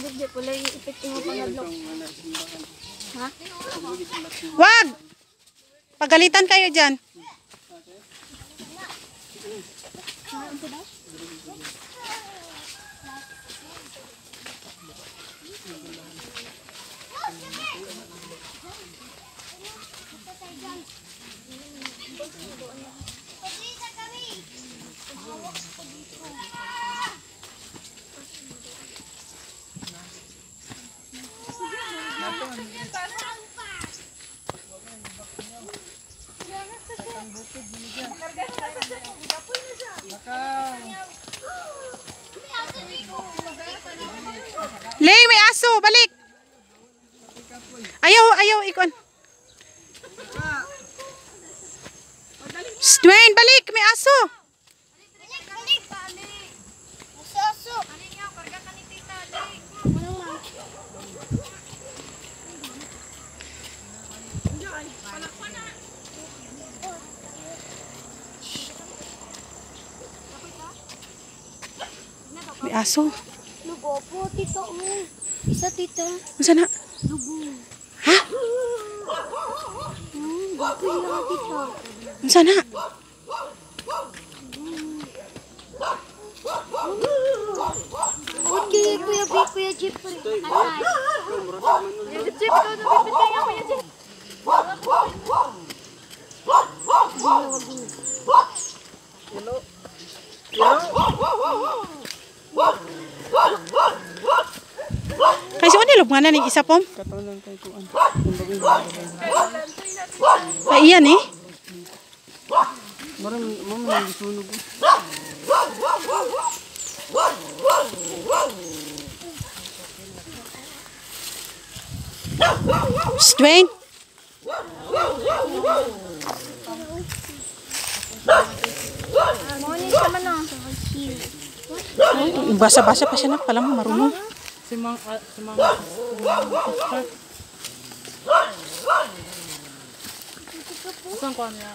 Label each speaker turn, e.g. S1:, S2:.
S1: Di pala ipit mo pangadlok. Ha?
S2: Wag! Pagalitan kayo dyan. Lay, may aso, balik. Ayaw ikon. Dwayne, balik, may aso.
S1: Balik. Aso. Ani nga karga ka ni tita, balik.
S2: May aso.
S1: Lugo po, tito mo. Isa, tito.
S2: Masa na?
S1: Lugo.
S2: Ha?
S1: Bakoy lang, tito.
S2: Masa na?
S1: Okay, Kuya Jeep. Kuya Jeep, ikaw nabibit kaya, Kuya Jeep.
S2: Kaya si Onilog nga na ning isa pom. Ay iyan eh. Shh, Dwayne. Basa-basa pa siya na pala mo marunong.
S3: Si Mang Saan ko niya?